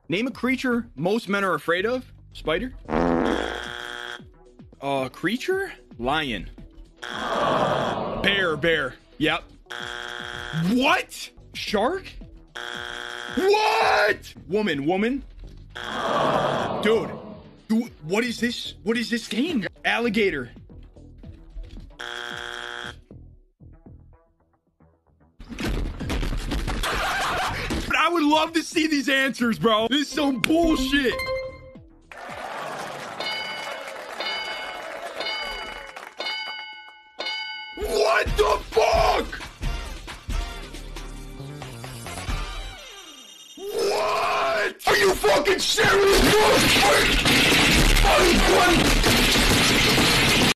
Name a creature most men are afraid of. Spider. Creature? Lion. Bear. Yep. What? Shark? What? Woman. Dude, what is this? What is this game? Alligator. But I would love to see these answers, bro. This is some bullshit. What the fuck? What? Are you fucking serious?